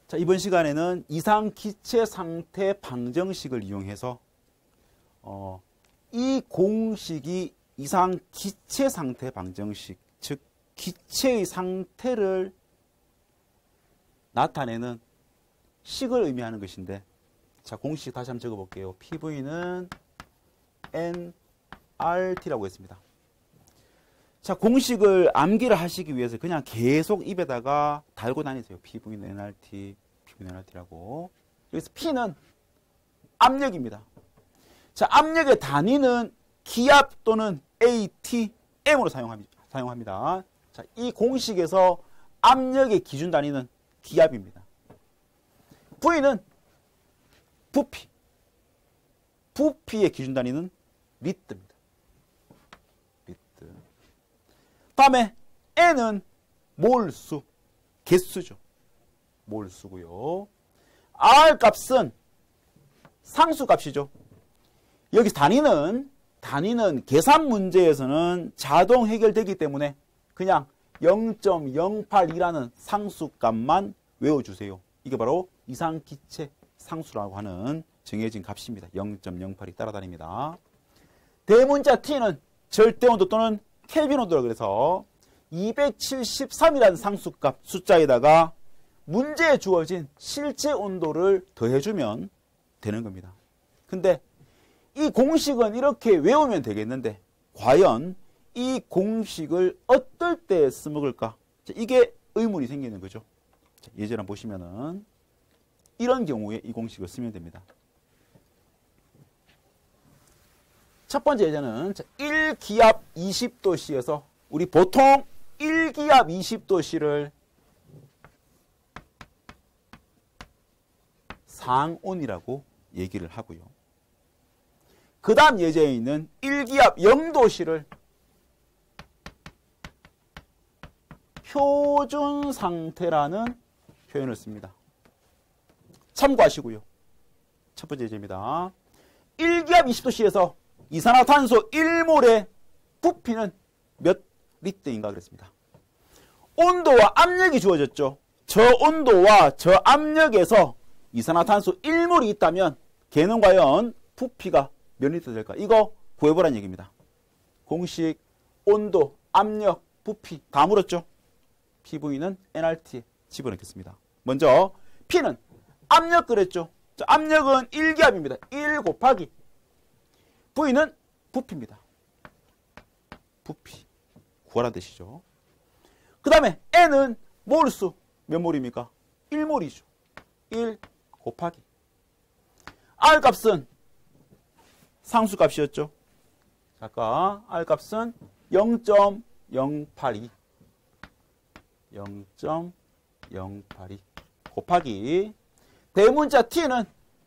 자, 이번 시간에는 이상 기체 상태 방정식을 이용해서 이 공식이 이상 기체 상태 방정식, 즉 기체의 상태를 나타내는 식을 의미하는 것인데, 자, 공식 다시 한번 적어볼게요. PV는 nRT라고 했습니다. 자, 공식을 암기를 하시기 위해서 그냥 계속 입에다가 달고 다니세요. PV는 nRT, PV는 nRT라고. 여기서 P는 압력입니다. 자, 압력의 단위는 기압 또는 ATM으로 사용합니다. 자, 이 공식에서 압력의 기준 단위는 기압입니다. V는 부피. 부피의 기준 단위는 리터입니다. 리터. 다음에 N은 몰수, 개수죠. 몰수고요. R 값은 상수 값이죠. 여기 단위는 계산 문제에서는 자동 해결되기 때문에 그냥 0.082라는 상수값만 외워주세요. 이게 바로 이상기체 상수라고 하는 정해진 값입니다. 0.08이 따라다닙니다. 대문자 T는 절대온도 또는 켈빈 온도라 그래서 273이라는 상수값 숫자에다가 문제에 주어진 실제 온도를 더해주면 되는 겁니다. 근데 이 공식은 이렇게 외우면 되겠는데 과연 이 공식을 어떨 때 써먹을까? 이게 의문이 생기는 거죠. 예제를 보시면은 이런 경우에 이 공식을 쓰면 됩니다. 첫 번째 예제는 1기압 20도씨에서 우리 보통 1기압 20도씨를 상온이라고 얘기를 하고요. 그 다음 예제에 있는 1기압 0도씨를 표준 상태라는 표현을 씁니다. 참고하시고요. 첫 번째 예제입니다. 1기압 20도씨에서 이산화탄소 1몰의 부피는 몇 리터인가 그랬습니다. 온도와 압력이 주어졌죠. 저 온도와 저 압력에서 이산화탄소 1몰이 있다면 걔는 과연 부피가 몇 리터 될까? 이거 구해보라는 얘기입니다. 공식, 온도, 압력, 부피 다 물었죠. PV는 nRT에 집어넣겠습니다. 먼저 P는 압력 그랬죠. 자, 압력은 1기압입니다. 1 곱하기 V는 부피입니다. 부피 구하라는 뜻이죠. 그 다음에 N은 몰수 몇 몰입니까? 1몰이죠. 1 곱하기 R 값은 상수값이었죠. 아까 R 값은 0.082 곱하기 대문자 T는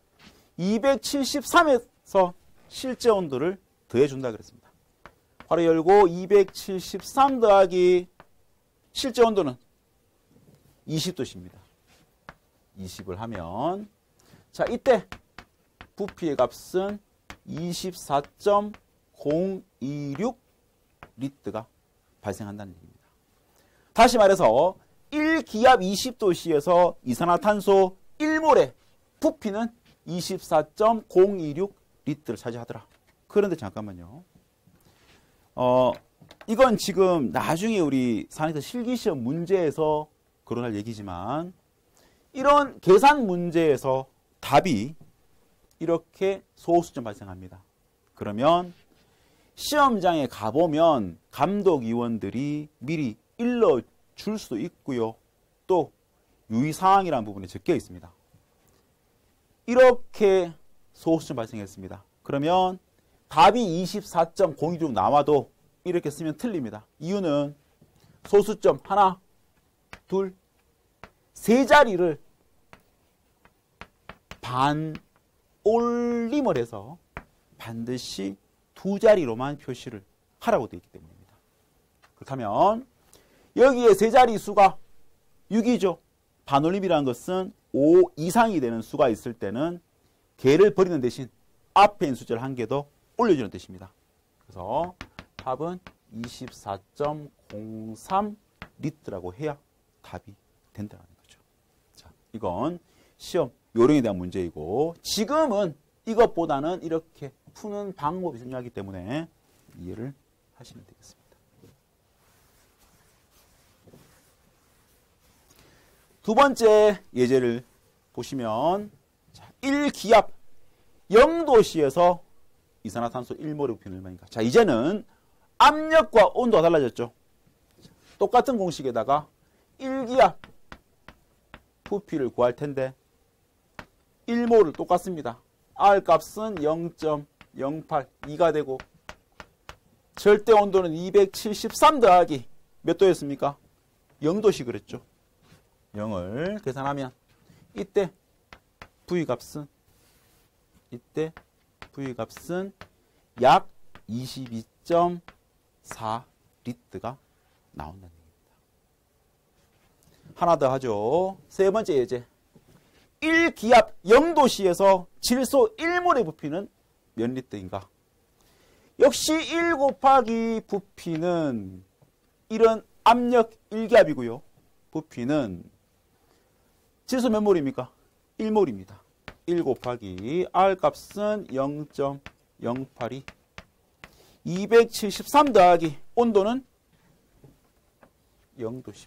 273에서 실제 온도를 더해준다 그랬습니다. 바로 열고 273 더하기 실제 온도는 20도씨입니다. 20을 하면 자, 이때 부피의 값은 24.026 리터가 발생한다는 얘기입니다. 다시 말해서 1기압 20도씨에서 이산화탄소 1몰의 부피는 24.026 리터를 차지하더라. 그런데 잠깐만요. 이건 지금 나중에 우리 산에서 실기시험 문제에서 거론할 얘기지만 이런 계산 문제에서 답이 이렇게 소수점 발생합니다. 그러면 시험장에 가보면 감독위원들이 미리 일러줄 수도 있고요. 또 유의사항이라는 부분이 적혀 있습니다. 이렇게 소수점 발생했습니다. 그러면 답이 24.026 나와도 이렇게 쓰면 틀립니다. 이유는 소수점 하나, 둘, 세 자리를 반올림을 해서 반드시 두 자리로만 표시를 하라고 되어 있기 때문입니다. 그렇다면 여기에 세 자리 수가 6이죠. 반올림이라는 것은 5 이상이 되는 수가 있을 때는 개를 버리는 대신 앞에 있는 숫자를 한 개 더 올려주는 뜻입니다. 그래서 답은 24.03 리터라고 해야 답이 된다는 거죠. 자, 이건 시험 요령에 대한 문제이고 지금은 이것보다는 이렇게 푸는 방법이 중요하기 때문에 이해를 하시면 되겠습니다. 두 번째 예제를 보시면 1기압 0도씨에서 이산화탄소 1몰의 부피는 얼마인가? 자, 이제는 압력과 온도가 달라졌죠. 똑같은 공식에다가 1기압 부피를 구할 텐데 1몰을 똑같습니다. R 값은 0.08, 2가 되고 절대 온도는 273 더하기 몇 도였습니까? 0도씨 그랬죠. 0을 계산하면 이때 V 값은 약 22.4 리터가 나온다는 얘기입니다. 하나 더 하죠. 세 번째 예제. 1기압 0도씨에서 질소 1몰의 부피는 몇 리터인가? 역시 1 곱하기 부피는 이런 압력 1기압이고요. 부피는 질소 몇 몰입니까? 1몰입니다. 1 곱하기 R 값은 0.08이 273 더하기 온도는 0도씨입니다.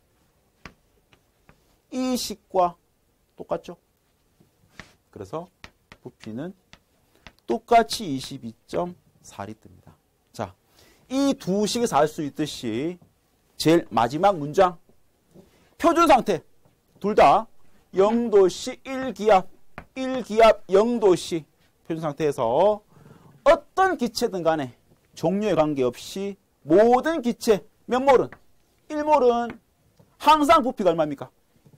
이 식과 똑같죠? 그래서 부피는 똑같이 22.4리터입니다. 자, 이 두 식에서 알 수 있듯이 제일 마지막 문장 표준 상태 둘 다 0도씨 1기압 0도씨 표준 상태에서 어떤 기체든 간에 종류에 관계없이 모든 기체 몇 몰은 1몰은 항상 부피가 얼마입니까?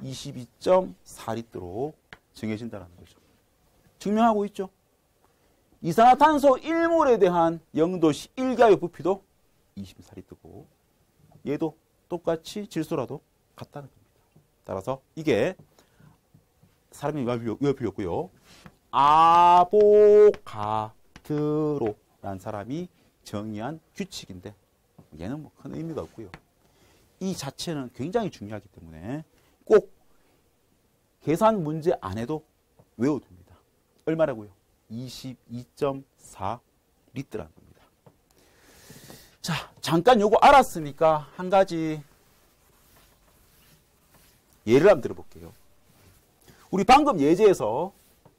22.4리터로 정해진다는 거죠. 증명하고 있죠. 이산화탄소 1몰에 대한 0도씨 1기압의 부피도 24리터고 얘도 똑같이 질소라도 같다는 겁니다. 따라서 이게 사람이 외울 필요 없고요. 아보가드로라는 사람이 정의한 규칙인데 얘는 뭐 큰 의미가 없고요. 이 자체는 굉장히 중요하기 때문에 꼭 계산 문제 안 해도 외워둡니다. 얼마라고요? 22.4 리터라는 겁니다. 자, 잠깐 요거 알았으니까 한 가지 예를 한번 들어볼게요. 우리 방금 예제에서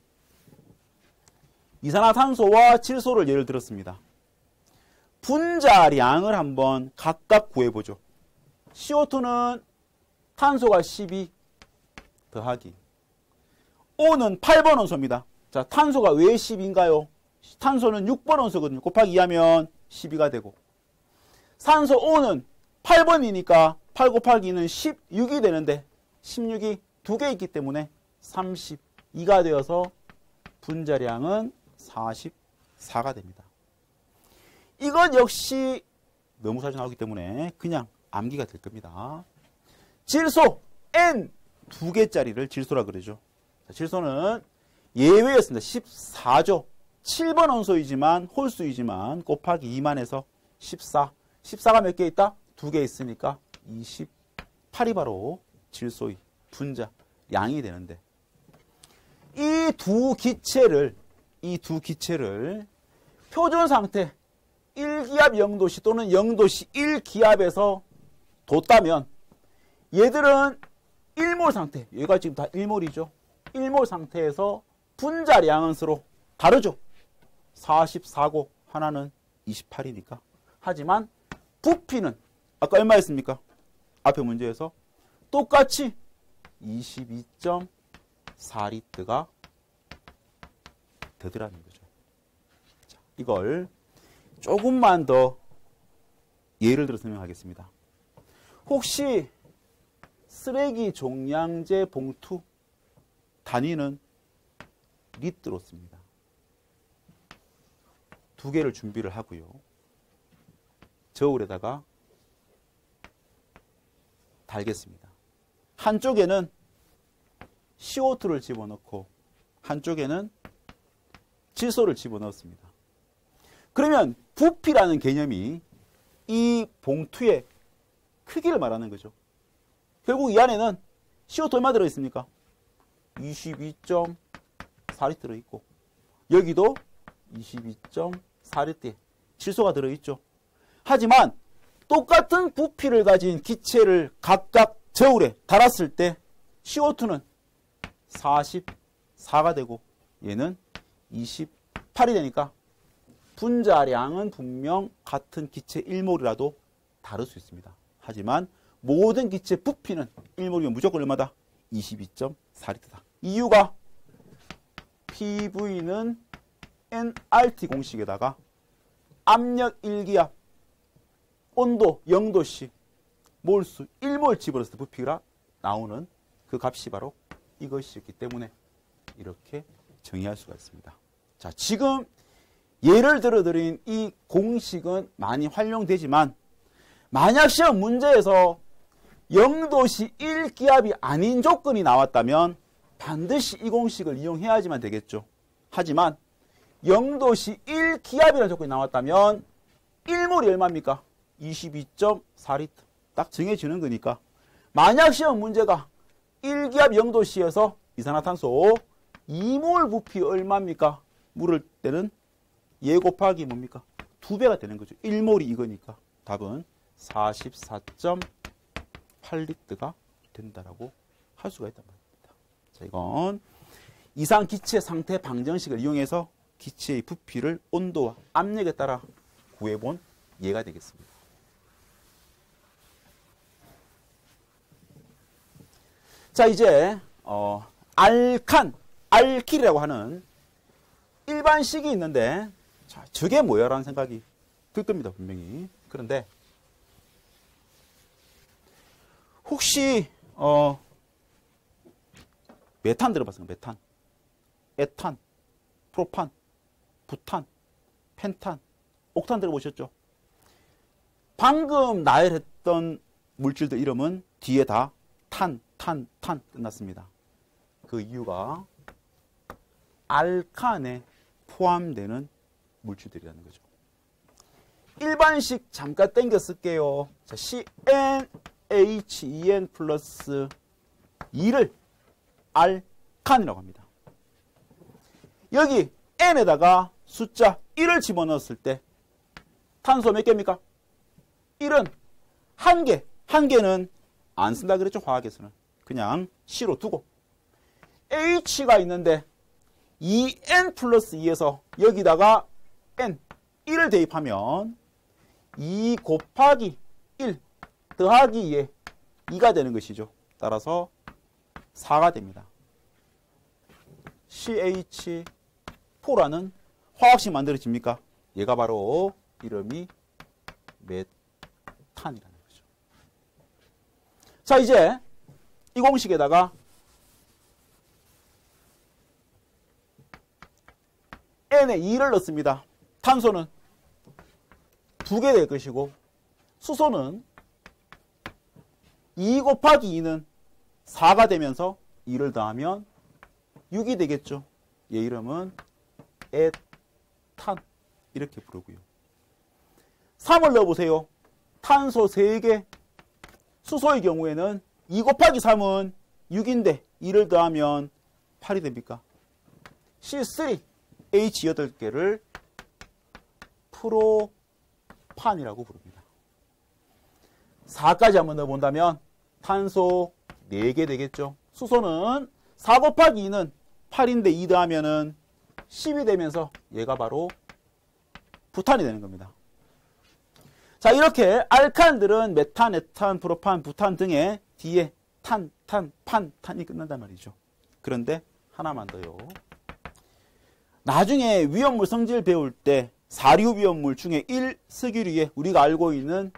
이산화탄소와 질소를 예를 들었습니다. 분자량을 한번 각각 구해보죠. CO2는 탄소가 12 더하기 O는 8번 원소입니다. 자, 탄소가 왜 10인가요? 탄소는 6번 원소거든요. 곱하기 2하면 12가 되고 산소 O는 8번이니까 8 곱하기 2는 16이 되는데 16이 2개 있기 때문에 32가 되어서 분자량은 44가 됩니다. 이건 역시 너무 자주 나오기 때문에 그냥 암기가 될 겁니다. 질소 N 2개짜리를 질소라 그러죠. 질소는 예외였습니다. 14조 7번 원소이지만 홀수이지만 곱하기 2만 해서 14. 14가 몇 개 있다? 2개 있으니까 28이 바로 질소의 분자 양이 되는데 이 두 기체를 표준 상태 1기압 0도씨 또는 0도씨 1기압에서 뒀다면 얘들은 1몰 상태, 얘가 지금 다 1몰이죠. 1몰 상태에서 분자량은 서로 다르죠. 44고 하나는 28이니까. 하지만 부피는 아까 얼마였습니까? 앞에 문제에서 똑같이 22.4리터가 되더라는 거죠. 자, 이걸 조금만 더 예를 들어 설명하겠습니다. 혹시 쓰레기 종량제 봉투 단위는 리터로 씁니다. 2개를 준비를 하고요. 저울에다가 달겠습니다. 한쪽에는 CO2를 집어넣고 한쪽에는 질소를 집어넣었습니다. 그러면 부피라는 개념이 이 봉투의 크기를 말하는 거죠. 결국 이 안에는 CO2 얼마 들어있습니까? 22.4리터 들어있고 여기도 22.4리터의 질소가 들어있죠. 하지만 똑같은 부피를 가진 기체를 각각 저울에 달았을 때 CO2는 44가 되고 얘는 28이 되니까 분자량은 분명 같은 기체 1몰이라도 다를 수 있습니다. 하지만 모든 기체 부피는 1몰이면 무조건 얼마다? 22.4리터다. 이유가 PV는 nRT 공식에다가 압력 1기압, 온도 0도씨, 몰수 1몰 집어넣었을 때 부피가 나오는 그 값이 바로 이것이었기 때문에 이렇게 정의할 수가 있습니다. 자, 지금 예를 들어 드린 이 공식은 많이 활용되지만 만약 시험 문제에서 0도씨 1기압이 아닌 조건이 나왔다면 반드시 이 공식을 이용해야지만 되겠죠. 하지만 0도씨 1기압이라는 조건이 나왔다면 1몰이 얼마입니까? 22.4리터. 딱 정해지는 거니까 만약 시험 문제가 1기압 0도씨에서 이산화탄소 2몰 부피 얼마입니까? 물을 때는 얘 곱하기 뭡니까? 2배가 되는 거죠. 1몰이 이거니까 답은 44.8리터가 된다라고 할 수가 있단 말입니다. 자, 이건 이상 기체 상태 방정식을 이용해서 기체의 부피를 온도와 압력에 따라 구해본 예가 되겠습니다. 자, 이제 알킬이라고 하는 일반식이 있는데 자, 저게 뭐야? 라는 생각이 들 겁니다. 분명히. 그런데 혹시 메탄 들어봤어요? 메탄, 에탄, 프로판, 부탄, 펜탄, 옥탄 들어보셨죠? 방금 나열했던 물질들 이름은 뒤에 다 탄 끝났습니다. 그 이유가 알칸에 포함되는 물질들이라는 거죠. 일반식 잠깐 땡겨 쓸게요. 자, CnHen 플러스 2를 알칸이라고 합니다. 여기 N에다가 숫자 1을 집어넣었을 때 탄소 몇 개입니까? 1은 한 개. 한 개는 안 쓴다 그랬죠. 화학에서는. 그냥 C로 두고. H가 있는데 2N 플러스 2에서 여기다가 N, 1을 대입하면 2 곱하기 1 더하기 2에 2가 되는 것이죠. 따라서 4가 됩니다. CH4라는 화학식 만들어집니까? 얘가 바로 이름이 메탄이라는 거죠. 자, 이제 이 공식에다가 N에 2를 넣습니다. 탄소는 2개 될 것이고 수소는 2 곱하기 2는 4가 되면서 2를 더하면 6이 되겠죠. 얘 이름은 에탄 이렇게 부르고요. 3을 넣어보세요. 탄소 3개, 수소의 경우에는 2 곱하기 3은 6인데 2를 더하면 8이 됩니까? C3, H 8개를 프로판이라고 부릅니다. 4까지 한번 넣어본다면 탄소 4개 되겠죠. 수소는 4 곱하기 2는 8인데 2 더하면은 10이 되면서 얘가 바로 부탄이 되는 겁니다. 자, 이렇게 알칸들은 메탄, 에탄, 프로판, 부탄 등의 뒤에 탄, 탄이 끝난단 말이죠. 그런데 하나만 더요. 나중에 위험물 성질 배울 때 사류 위험물 중에 1석유류에 우리가 알고 있는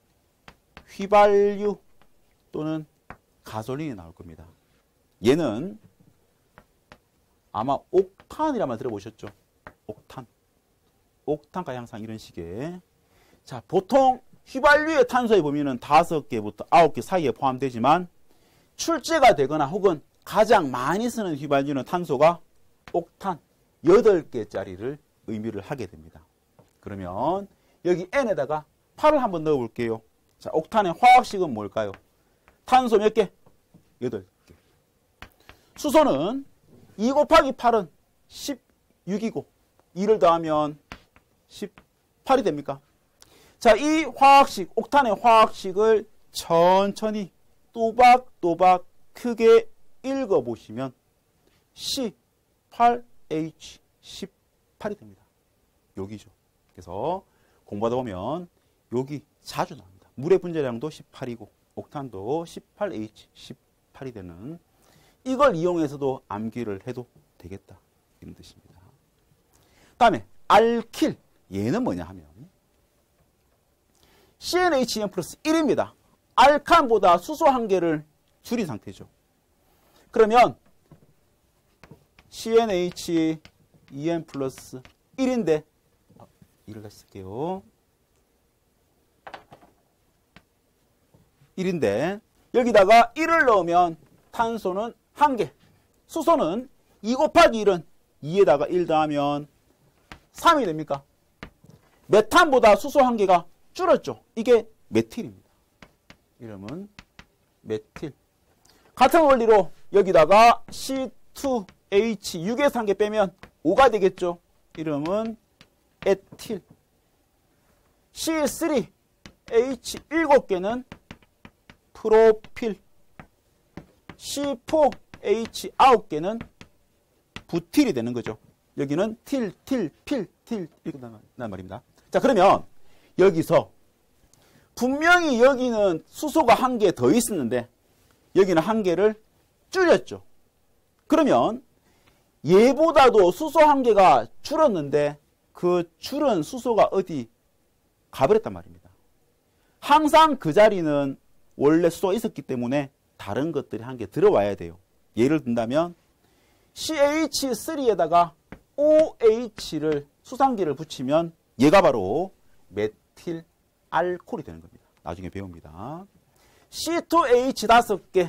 휘발유 또는 가솔린이 나올 겁니다. 얘는 아마 옥탄이란 말 들어보셨죠? 옥탄가 항상 이런 식의. 자, 보통 휘발유의 탄소에 보면은 5개부터 9개 사이에 포함되지만 출제가 되거나 혹은 가장 많이 쓰는 휘발유는 탄소가 옥탄 8개짜리를 의미를 하게 됩니다. 그러면 여기 N에다가 8을 한번 넣어 볼게요. 자, 옥탄의 화학식은 뭘까요? 탄소 몇 개? 8개. 수소는 2 곱하기 8은 16이고 2를 더하면 18이 됩니까? 자, 이 화학식, 옥탄의 화학식을 천천히 또박또박 크게 읽어보시면 C8H18이 됩니다. 여기죠. 그래서 공부하다 보면 여기 자주 나옵니다. 물의 분자량도 18이고 옥탄도 18H18이 되는, 이걸 이용해서도 암기를 해도 되겠다, 이런 뜻입니다. 다음에 알킬, 얘는 뭐냐 하면 CnHn 플러스 1입니다. 알칸보다 수소 한 개를 줄인 상태죠. 그러면 CnHen 플러스 1인데 1을 다시 쓸게요. 1인데 여기다가 1을 넣으면 탄소는 1개, 수소는 2 곱하기 1은 2에다가 1 더하면 3이 됩니까? 메탄보다 수소 1개가 줄었죠. 이게 메틸입니다. 이름은 메틸. 같은 원리로 여기다가 C2H 6에서 1개 빼면 5가 되겠죠. 이름은 에틸. C3H 7개는 프로필. C4H 9개는 부틸이 되는 거죠. 여기는 필 이렇게 나단 말입니다. 자, 그러면 여기서 분명히 여기는 수소가 1개 더 있었는데 여기는 1개를 줄였죠. 그러면 얘보다도 수소 1개가 줄었는데 그 줄은 수소가 어디 가버렸단 말입니다. 항상 그 자리는 원래 수소가 있었기 때문에 다른 것들이 1개 들어와야 돼요. 예를 든다면 CH3에다가 OH를 수상기를 붙이면 얘가 바로 메틸 알코올이 되는 겁니다. 나중에 배웁니다. C2H 5개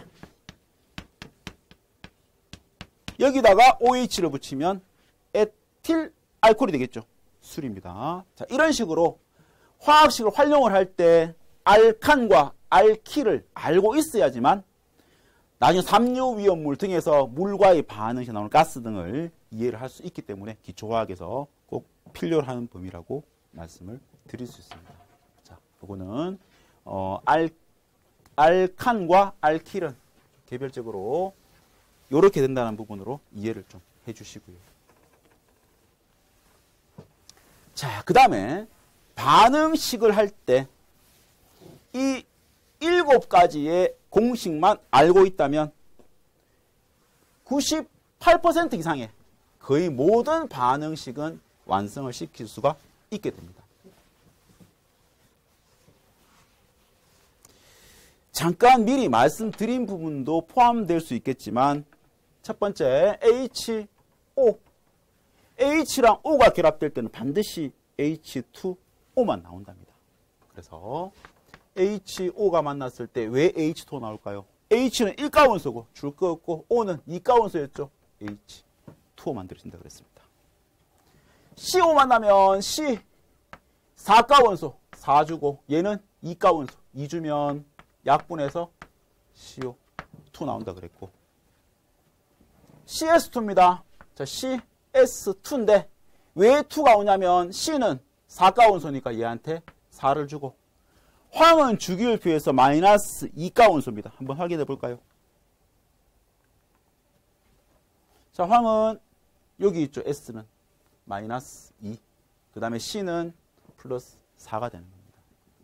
여기다가 OH를 붙이면 에틸 알코올이 되겠죠. 술입니다. 자, 이런 식으로 화학식을 활용을 할 때 알칸과 알킬을 알고 있어야지만 나중에 삼류위험물 등에서 물과의 반응이 나오는 가스 등을 이해를 할 수 있기 때문에 기초화학에서 꼭 필요로 하는 범위라고 말씀을 드릴 수 있습니다. 자, 요거는 알칸과 알킬은 개별적으로 이렇게 된다는 부분으로 이해를 좀 해주시고요. 자, 그 다음에 반응식을 할 때 이 7가지의 공식만 알고 있다면 98% 이상의 거의 모든 반응식은 완성을 시킬 수가 있게 됩니다. 잠깐 미리 말씀드린 부분도 포함될 수 있겠지만 첫 번째 HO, H랑 O가 결합될 때는 반드시 H2O만 나온답니다. 그래서 HO가 만났을 때 왜 H2O 나올까요? H는 1가원소고 줄 거 없고 O는 2가원소였죠. H2O 만들어진다 그랬습니다. CO 만나면 C 4가원소 4주고 얘는 2가원소 2주면 약분해서 CO2 나온다 그랬고 CS2입니다. 자, CS2인데 왜 2가 오냐면 C는 4가원소니까 얘한테 4를 주고 황은 주기율표에서 마이너스 2가원소입니다. 한번 확인해 볼까요? 자, 황은 여기 있죠. S는 마이너스 2. 그 다음에 C는 플러스 4가 되는 겁니다.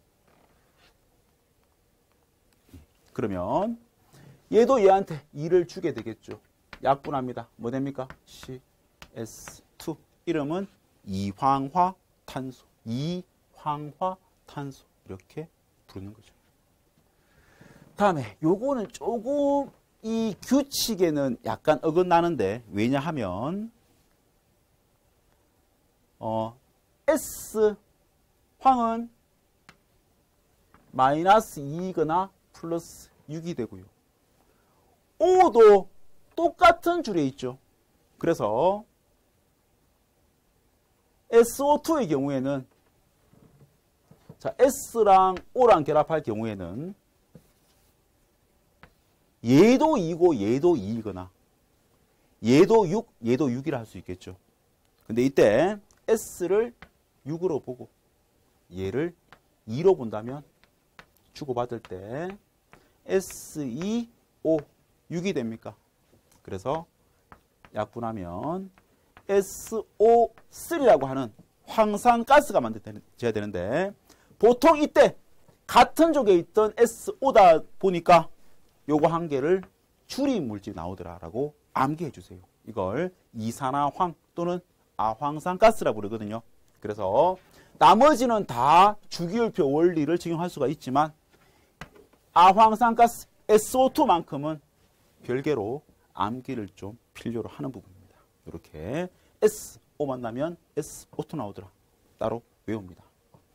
그러면 얘도 얘한테 2를 주게 되겠죠. 약분합니다. 뭐 됩니까? CS2. 이름은 이황화탄소. 이황화탄소. 이렇게 부르는 거죠. 다음에 요거는 조금 이 규칙에는 약간 어긋나는데 왜냐하면 S 황은 마이너스 2이거나 플러스 6이 되고요. O도 똑같은 줄에 있죠. 그래서 SO2의 경우에는 자, S랑 O랑 결합할 경우에는 얘도 2고 얘도 2이거나 얘도 6, 얘도 6이라 할 수 있겠죠. 근데 이때 S를 6으로 보고 얘를 2로 본다면 주고받을 때 S2, O, 6이 됩니까? 그래서 약분하면 SO3라고 하는 황산가스가 만들어져야 되는데 보통 이때 같은 쪽에 있던 SO다 보니까 요거 한 개를 줄임 물질이 나오더라라고 암기해 주세요. 이걸 이산화황 또는 아황산가스라고 부르거든요. 그래서 나머지는 다 주기율표 원리를 적용할 수가 있지만 아황산가스 SO2만큼은 별개로 암기를 좀 필요로 하는 부분입니다. 이렇게 SO 만나면 SO2 나오더라. 따로 외웁니다.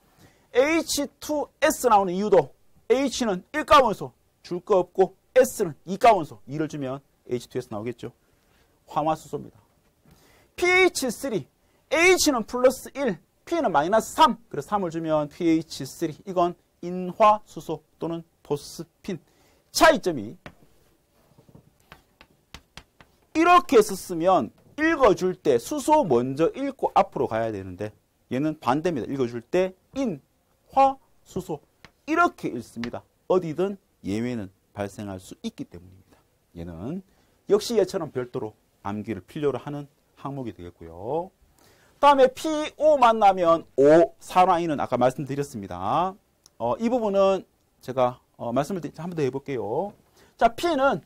H2S 나오는 이유도 H는 1가원소 줄 거 없고 S는 2가원소 2를 주면 H2S 나오겠죠. 화마수소입니다. pH3 H는 플러스 1 P는 마이너스 3 그래서 3을 주면 pH3 이건 인화수소 또는 포스핀. 차이점이 이렇게 썼으면 읽어줄 때 수소 먼저 읽고 앞으로 가야 되는데 얘는 반대입니다. 읽어줄 때 인화수소 이렇게 읽습니다. 어디든 예외는 발생할 수 있기 때문입니다. 얘는 역시 얘처럼 별도로 암기를 필요로 하는 항목이 되겠고요. 다음에 PO 만나면 O, 산화인은 아까 말씀드렸습니다. 이 부분은 제가 말씀을 한 번 더 해볼게요. 자, P는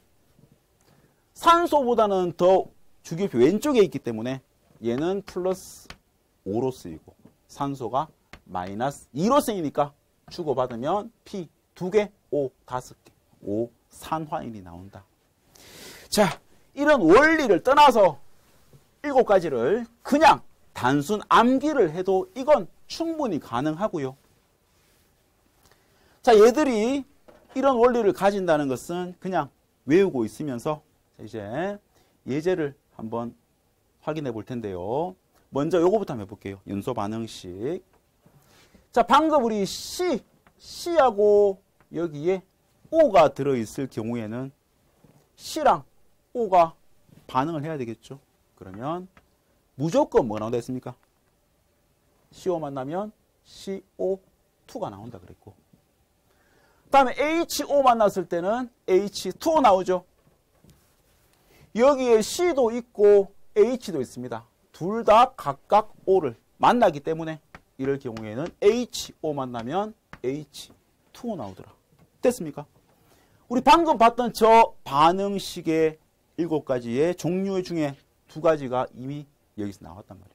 산소보다는 더 주기율표 왼쪽에 있기 때문에 얘는 플러스 5로 쓰이고 산소가 마이너스 2로 쓰이니까 주고받으면 P 2개, O 5개, O 산화인이 나온다. 자, 이런 원리를 떠나서 7가지를 그냥 단순 암기를 해도 이건 충분히 가능하고요. 자, 얘들이 이런 원리를 가진다는 것은 그냥 외우고 있으면서 이제 예제를 한번 확인해 볼 텐데요. 먼저 요거부터 한번 해볼게요. 연소 반응식. 자, 방금 우리 C하고 여기에 O가 들어있을 경우에는 C랑 O가 반응을 해야 되겠죠. 그러면 무조건 뭐가 나온다 했습니까? CO 만나면 CO2가 나온다 그랬고, 다음에 HO 만났을 때는 H2O 나오죠. 여기에 C도 있고 H도 있습니다. 둘 다 각각 O를 만나기 때문에 이럴 경우에는 HO 만나면 H2O 나오더라. 됐습니까? 우리 방금 봤던 저 반응식의 7가지의 종류 중에 2가지가 이미 여기서 나왔단 말이에요.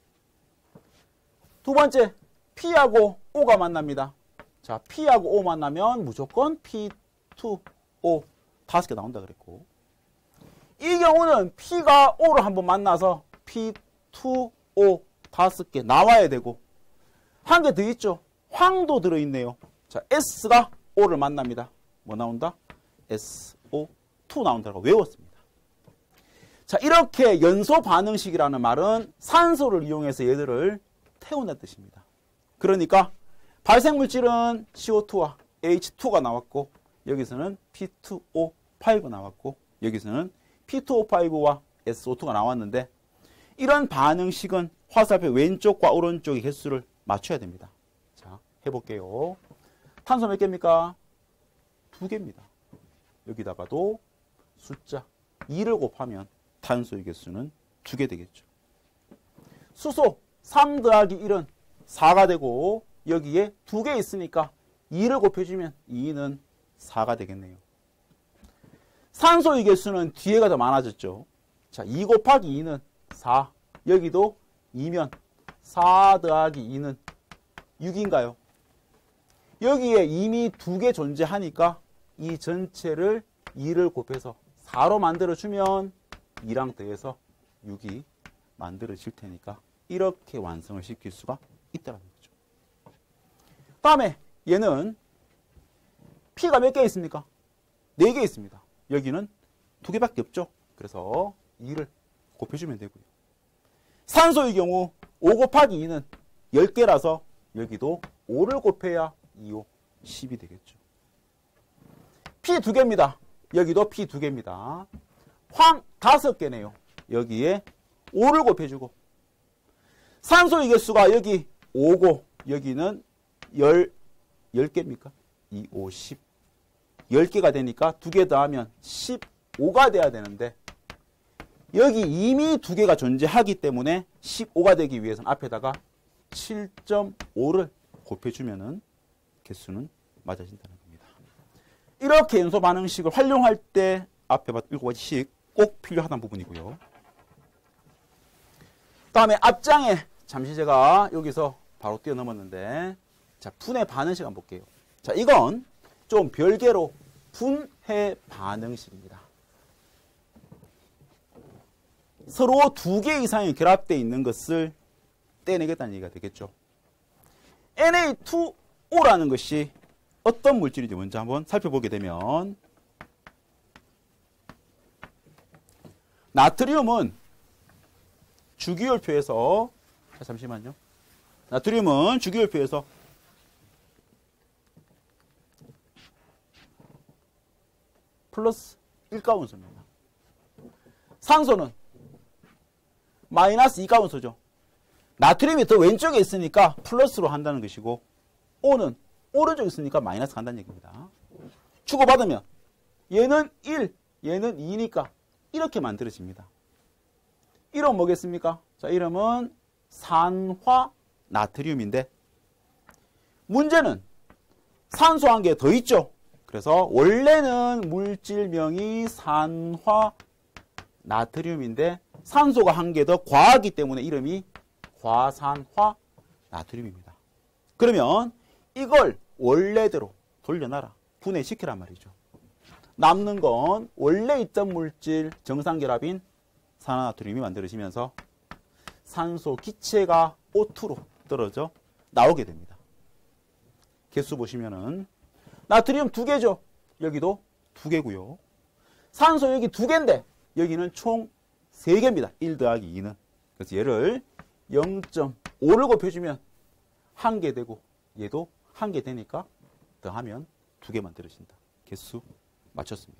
두 번째, P하고 O가 만납니다. 자, P하고 O 만나면 무조건 P2O 5개 나온다 그랬고, 이 경우는 P가 O를 한번 만나서 P2O 5개 나와야 되고, 한 개 더 있죠. 황도 들어있네요. 자, S가 O를 만납니다. 뭐 나온다? SO2 나온다고 외웠습니다. 자, 이렇게 연소 반응식이라는 말은 산소를 이용해서 얘들을 태운다는 뜻입니다. 그러니까 발생물질은 CO2와 H2가 나왔고, 여기서는 P2O5 나왔고, 여기서는 P2O5와 SO2가 나왔는데, 이런 반응식은 화살표 왼쪽과 오른쪽의 개수를 맞춰야 됩니다. 자, 해볼게요. 탄소 몇 개입니까? 2개입니다. 여기다가도 숫자 2를 곱하면 탄소의 개수는 2개 되겠죠. 수소 3 더하기 1은 4가 되고, 여기에 2개 있으니까 2를 곱해주면 2는 4가 되겠네요. 산소의 개수는 뒤에가 더 많아졌죠. 자, 2 곱하기 2는 4. 여기도 2면 4 더하기 2는 6인가요? 여기에 이미 2개 존재하니까 이 전체를 2를 곱해서 4로 만들어주면 2랑 더해서 6이 만들어질 테니까 이렇게 완성을 시킬 수가 있다는 거죠. 다음에 얘는 P가 몇 개 있습니까? 4개 있습니다. 여기는 2개밖에 없죠. 그래서 2를 곱해주면 되고요. 산소의 경우 5 곱하기 2는 10개라서 여기도 5를 곱해야 2, 5, 10이 되겠죠. P 2개입니다. 여기도 P 2개입니다. 황 5개네요. 여기에 5를 곱해주고 산소의 개수가 여기 5고 여기는 10개입니까? 2, 5, 10. 10개가 되니까 2개 더하면 15가 돼야 되는데 여기 이미 2개가 존재하기 때문에 15가 되기 위해서는 앞에다가 7.5를 곱해주면은 개수는 맞아진다는 겁니다. 이렇게 연소 반응식을 활용할 때 앞에 봤던 7가지씩 꼭 필요하다는 부분이고요. 다음에 앞장에 잠시 제가 여기서 바로 뛰어넘었는데 자, 분해 반응식 한번 볼게요. 자, 이건 좀 별개로 분해 반응식입니다. 서로 2개 이상이 결합되어 있는 것을 떼내겠다는 얘기가 되겠죠. Na2O라는 것이 어떤 물질인지 먼저 한번 살펴보게 되면 나트륨은 주기율표에서 잠시만요. 나트륨은 주기율표에서 플러스 1가운수입니다. 산소는 마이너스 2가운수죠. 나트륨이 더 왼쪽에 있으니까 플러스로 한다는 것이고 O는 오른쪽에 있으니까 마이너스 간다는 얘기입니다. 주고받으면 얘는 1, 얘는 2니까 이렇게 만들어집니다. 이름은 뭐겠습니까? 자, 이름은 산화 나트륨인데 문제는 산소 한 개 더 있죠. 그래서 원래는 물질명이 산화 나트륨인데 산소가 한 개 더 과하기 때문에 이름이 과산화 나트륨입니다. 그러면 이걸 원래대로 돌려놔라. 분해시키란 말이죠. 남는 건 원래 있던 물질 정상결합인 산화나트륨이 만들어지면서 산소 기체가 O2로 떨어져 나오게 됩니다. 개수 보시면은 나트륨 2개죠. 여기도 2개고요. 산소 여기 2개인데 여기는 총 3개입니다. 1 더하기 2는. 그래서 얘를 0.5를 곱해주면 1개 되고 얘도 1개 되니까 더하면 2개 만들어진다. 개수 맞췄습니다.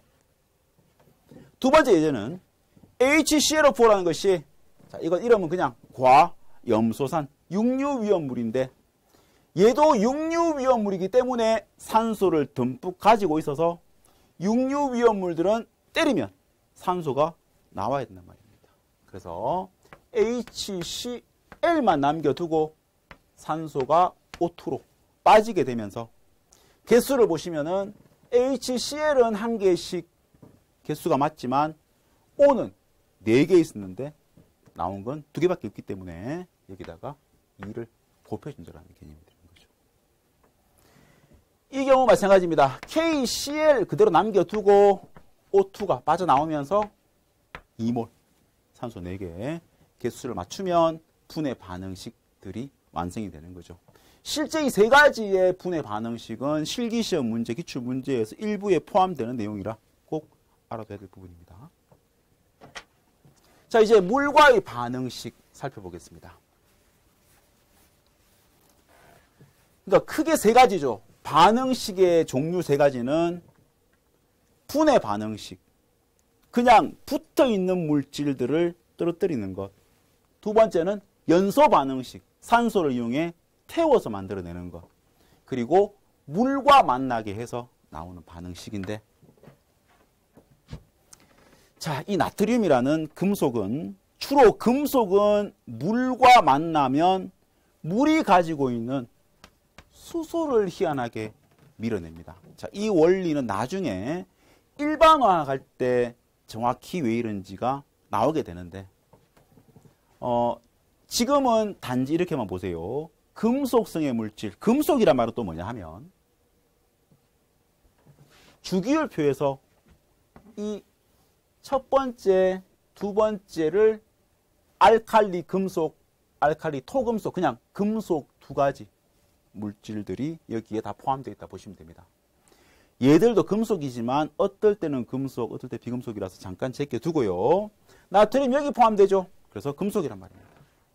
두 번째 예제는 HCl4라는 것이 자, 이건 이름은 그냥 과염소산 육류위험물인데 얘도 육류위험물이기 때문에 산소를 듬뿍 가지고 있어서 육류위험물들은 때리면 산소가 나와야 된단 말입니다. 그래서 HCl만 남겨두고 산소가 O2로 빠지게 되면서 개수를 보시면은 HCl은 1개씩 개수가 맞지만 O는 4개 있었는데 나온 건 2개밖에 없기 때문에 여기다가 2를 곱해준다는 개념이 되는 거죠. 이 경우 마찬가지입니다. KCl 그대로 남겨두고 O2가 빠져나오면서 2몰 산소 4개 개수를 맞추면 분해 반응식들이 완성이 되는 거죠. 실제 이 3가지의 분해 반응식은 실기시험 문제, 기출문제에서 일부에 포함되는 내용이라 꼭 알아둬야 될 부분입니다. 자, 이제 물과의 반응식 살펴보겠습니다. 그러니까 크게 3가지죠. 반응식의 종류 3가지는 분해 반응식, 그냥 붙어있는 물질들을 떨어뜨리는 것. 두 번째는 연소 반응식, 산소를 이용해 태워서 만들어내는 것. 그리고 물과 만나게 해서 나오는 반응식인데 자, 이 나트륨이라는 금속은 주로 금속은 물과 만나면 물이 가지고 있는 수소를 희한하게 밀어냅니다. 자, 이 원리는 나중에 일반화할 때 정확히 왜 이런지가 나오게 되는데 지금은 단지 이렇게만 보세요. 금속성의 물질, 금속이란 말은 또 뭐냐 하면 주기율표에서 이 첫 번째, 두 번째를 알칼리 금속, 알칼리 토금속, 그냥 금속 2가지 물질들이 여기에 다 포함되어 있다 보시면 됩니다. 얘들도 금속이지만 어떨 때는 금속, 어떨 때 비금속이라서 잠깐 제껴두고요. 나트륨 여기 포함되죠. 그래서 금속이란 말입니다.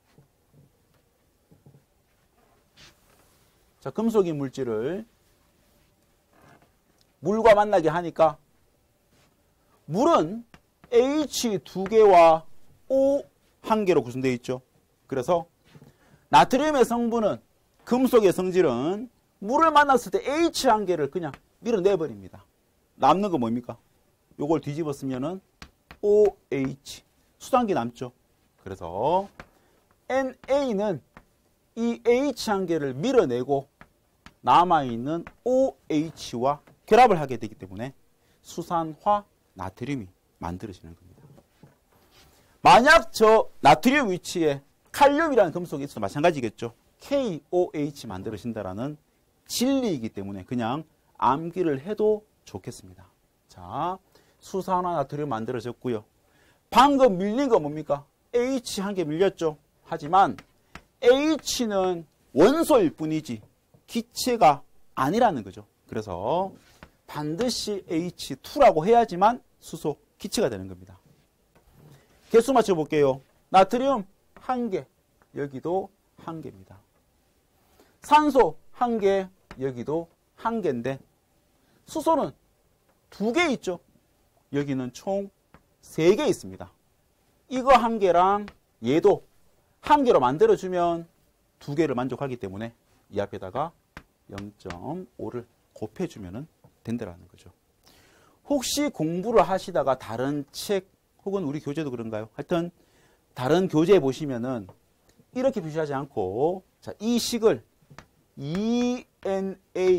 자, 금속인 물질을 물과 만나게 하니까 물은 H 2개와 O 1개로 구성되어 있죠. 그래서 나트륨의 성분은, 금속의 성질은 물을 만났을 때 H 1개를 그냥 밀어내버립니다. 남는 거 뭡니까? 요걸 뒤집어 쓰면은 OH, 수단기 남죠. 그래서 NA는 이 H 1개를 밀어내고 남아있는 OH와 결합을 하게 되기 때문에 수산화 나트륨이 만들어지는 겁니다. 만약 저 나트륨 위치에 칼륨이라는 금속이 있어도 마찬가지겠죠. KOH 만들어진다라는 진리이기 때문에 그냥 암기를 해도 좋겠습니다. 자, 수산화 나트륨 만들어졌고요. 방금 밀린 거 뭡니까? H 1개 밀렸죠. 하지만 H는 원소일 뿐이지 기체가 아니라는 거죠. 그래서 반드시 H2라고 해야지만 수소 기체가 되는 겁니다. 개수 맞춰볼게요. 나트륨 1개, 여기도 1개입니다. 산소 1개, 여기도 1개인데 수소는 2개 있죠. 여기는 총 3개 있습니다. 이거 1개랑 얘도 1개로 만들어주면 2개를 만족하기 때문에 이 앞에다가 0.5를 곱해주면 된다는 거죠. 혹시 공부를 하시다가 다른 책 혹은 우리 교재도 그런가요? 하여튼 다른 교재에 보시면은 이렇게 표시하지 않고, 자, 이 식을 ENA,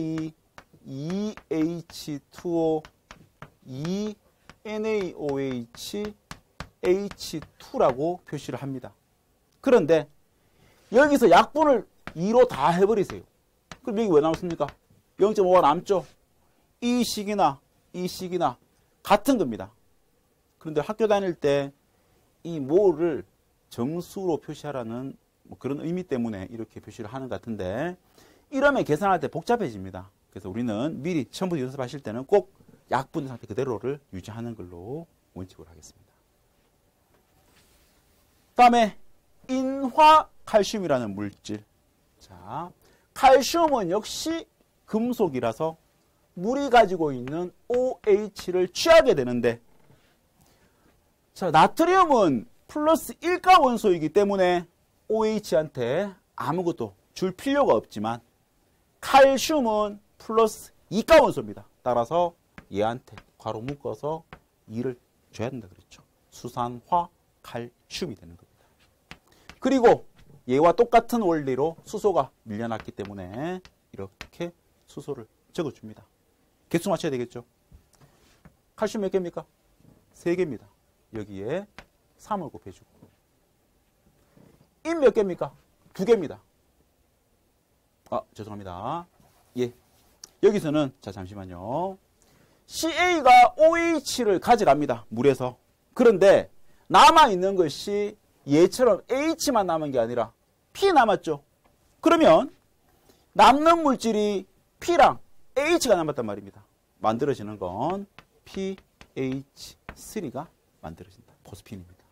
EH2O, ENaOH, H2라고 표시를 합니다. 그런데 여기서 약분을 2로 다 해버리세요. 그럼 여기 왜 남습니까? 0.5가 남죠? 이 식이나 이 식이나 같은 겁니다. 그런데 학교 다닐 때 이 모를 정수로 표시하라는 뭐 그런 의미 때문에 이렇게 표시를 하는 것 같은데, 이러면 계산할 때 복잡해집니다. 그래서 우리는 미리 처음부터 연습하실 때는 꼭 약분 상태 그대로를 유지하는 걸로 원칙으로 하겠습니다. 다음에 인화 칼슘이라는 물질. 자, 칼슘은 역시 금속이라서 물이 가지고 있는 OH를 취하게 되는데, 자, 나트륨은 플러스 1가 원소이기 때문에 OH한테 아무것도 줄 필요가 없지만 칼슘은 플러스 2가 원소입니다. 따라서 얘한테 괄호 묶어서 2를 줘야 된다 그랬죠. 수산화 칼슘이 되는 겁니다. 그리고 얘와 똑같은 원리로 수소가 밀려났기 때문에 이렇게 수소를 적어줍니다. 개수 맞춰야 되겠죠. 칼슘 몇 개입니까? 3개입니다. 여기에 3을 곱해주고. 인 몇 개입니까? 2개입니다. 죄송합니다. 예. 여기서는, 자, 잠시만요. CA가 OH를 가져갑니다. 물에서. 그런데 남아있는 것이 얘처럼 H만 남은 게 아니라 P 남았죠. 그러면 남는 물질이 P랑 H가 남았단 말입니다. 만들어지는 건 PH3가 만들어진다. 포스핀입니다.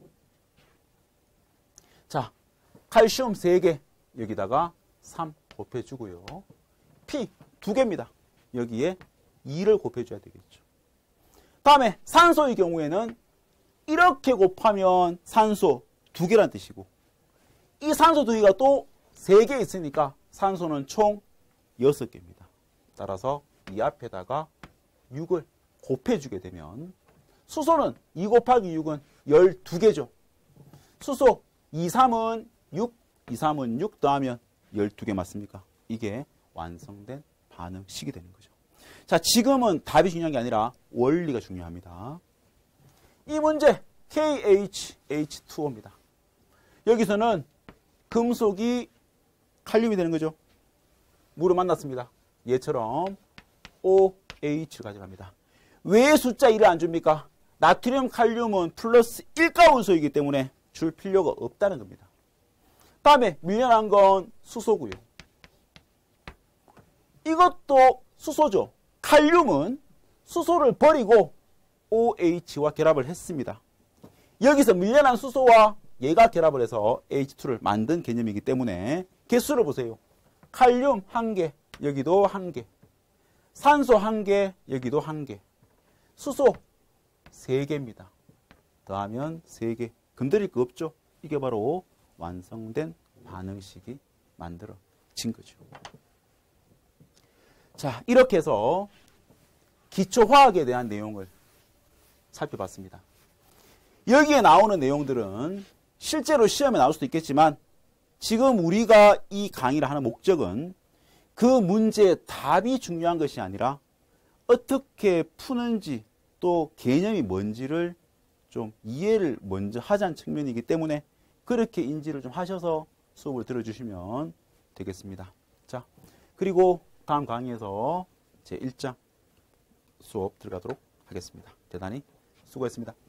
자, 칼슘 3개, 여기다가 3 곱해주고요. P 2개입니다. 여기에 2를 곱해줘야 되겠죠. 다음에 산소의 경우에는 이렇게 곱하면 산소 2개란 뜻이고, 이 산소 2개가 또 3개 있으니까 산소는 총 6개입니다. 따라서 이 앞에다가 6을 곱해주게 되면 수소는 2 곱하기 6은 12개죠. 수소 2, 3은 6, 2, 3은 6 더하면 12개 맞습니까? 이게 완성된 반응식이 되는 거죠. 자, 지금은 답이 중요한 게 아니라 원리가 중요합니다. 이 문제 KHH2O입니다. 여기서는 금속이 칼륨이 되는 거죠. 물을 만났습니다. 얘처럼 OH를 가져갑니다. 왜 숫자 1을 안 줍니까? 나트륨, 칼륨은 플러스 1가 원소이기 때문에 줄 필요가 없다는 겁니다. 다음에 밀려난 건 수소고요. 이것도 수소죠. 칼륨은 수소를 버리고 OH와 결합을 했습니다. 여기서 밀려난 수소와 얘가 결합을 해서 H2를 만든 개념이기 때문에 개수를 보세요. 칼륨 1개, 여기도 1개. 산소 1개, 여기도 1개. 수소 3개입니다. 더하면 3개. 건드릴 거 없죠? 이게 바로 완성된 반응식이 만들어진 거죠. 자, 이렇게 해서 기초화학에 대한 내용을 살펴봤습니다. 여기에 나오는 내용들은 실제로 시험에 나올 수도 있겠지만 지금 우리가 이 강의를 하는 목적은 그 문제의 답이 중요한 것이 아니라 어떻게 푸는지 또 개념이 뭔지를 좀 이해를 먼저 하자는 측면이기 때문에 그렇게 인지를 좀 하셔서 수업을 들어주시면 되겠습니다. 자, 그리고 다음 강의에서 제 1장 수업 들어가도록 하겠습니다. 대단히 수고했습니다.